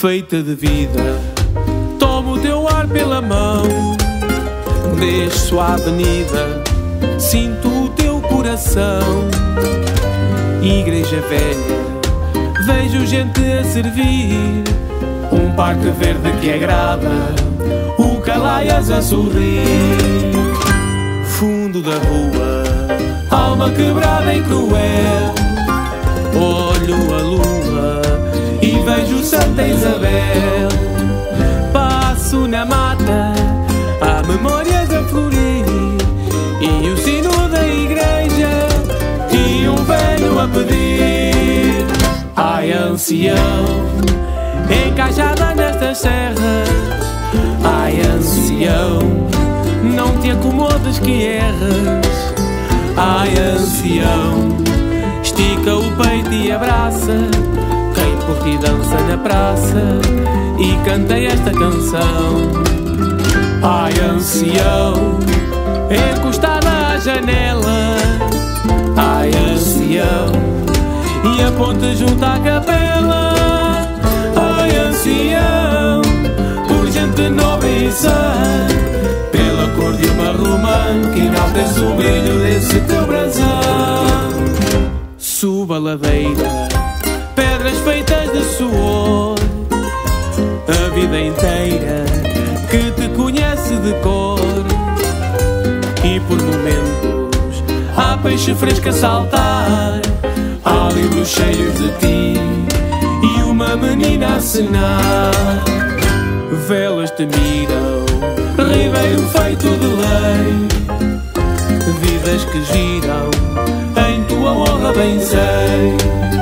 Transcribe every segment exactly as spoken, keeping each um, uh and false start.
feita de vida. Tomo o teu ar pela mão, desço a avenida, sinto o teu coração. Igreja velha, vejo gente a servir, um parque verde que agrada, o Calaias a sorrir. Fundo da rua, alma quebrada e cruel, olho a lua e vejo Santa Isabel. Passo na mata, há memórias a florir, e o sino da igreja e um velho a pedir. Ai, ancião, encaixada nestas serras, ai, ancião, não te acomodes que erras. Ai, ancião, estica o peito e abraça quem por ti dança na praça e canta esta canção. Ai, ancião, encostada à janela, ai, ancião, e a ponte junto à capela. Ai, ancião, por gente nobre e sã, pela cor de uma romã que enaltece o brilho desse teu brasão. Suba a ladeira, pedras feitas de suor, a vida inteira que te conhece de cor. E por momentos há peixe fresco a saltar, há livros cheios de ti e uma menina a acenar. Velas te miram, ribeiro feito de lei, vidas que giram, em tua honra bem sei.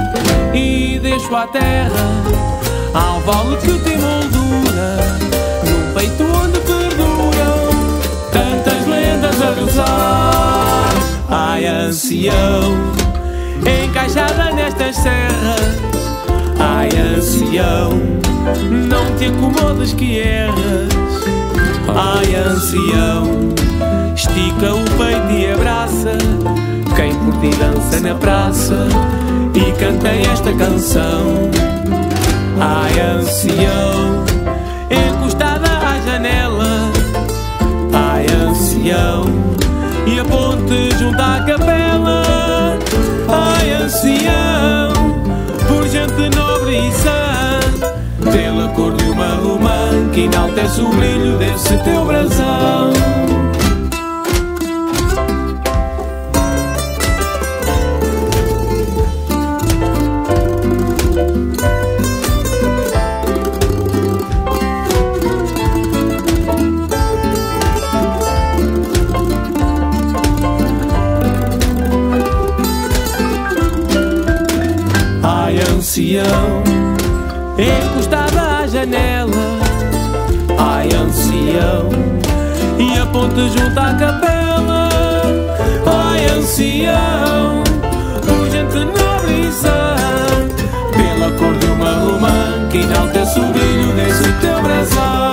E deixo à terra, ao vale que te moldura, num peito onde perduram tantas lendas a rezar. Ai, ancião, encaixada nestas serras, ai, ancião, não te acomodes que erras. Ai, ancião, estica o peito e abraça quem por ti dança na praça e canta esta canção. Ai, ancião, encostada à janela, ai, ancião, e a ponte junto à capela. Ai, ancião, por gente nobre e sã, pela cor de uma romã que enaltece o brilho desse teu brasão. Ai, ancião, encostada à janela, ai, ancião, e a ponte junto à capela. Ai, ancião, por gente nobre e sã, pela cor de uma romã que enaltece o brilho desse teu brasão.